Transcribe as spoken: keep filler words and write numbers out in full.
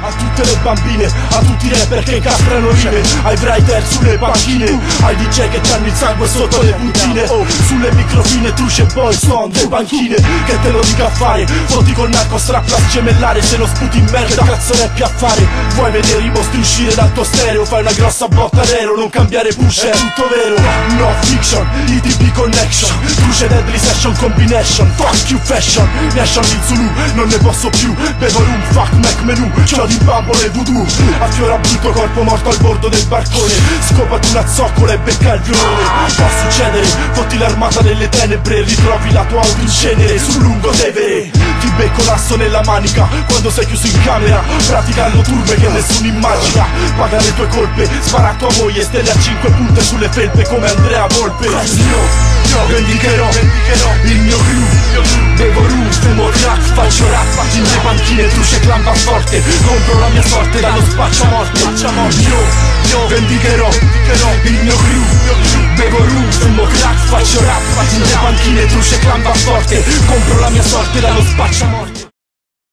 A tutte le bambine, a tutti i rapper che incastrano rime, ai writer sulle panchine, ai D J che c'hanno il sangue sotto le puntine, oh, sulle microfine, truce boy, son, le banchine, che te lo dica a fare, fotti col narco strappa a gemellare, se lo sputi in merda, che cazzo rappi a fare? Vuoi vedere i mostri uscire dal tuo stereo, fai una grossa botta nero, non cambiare push, è tutto vero, no fiction, I T B connection, truce deadly session combination, fuck you fashion, nation in Zulu, non ne posso più, bevo rum, fuck Mac menu, c'ho di bambole e voodoo, affiora brutto corpo morto al bordo del barcone, scopati una zoccola e becca il violone, può succedere, fotti l'armata delle tenebre, ritrovi la tua auto in cenere sul lungo Tevere, ti becco l'asso nella manica, quando sei chiuso in camera, praticando turbe che nessuno immagina, paga le tue colpe, spara a tua moglie, stelle a cinque punte sulle felpe come Andrea Volpe, io, io vendicherò, vendicherò il mio crew, bevo rum, fumo crack, faccio rap, in le panchine, truce clampa forte, compro la mia sorte dallo spaccio a morte, io, io vendicherò, vendicherò il mio crew, bevo rum, fumo crack, faccio rap, in le panchine, truce clampa forte, compro la mia sorte dallo spaccio a morte.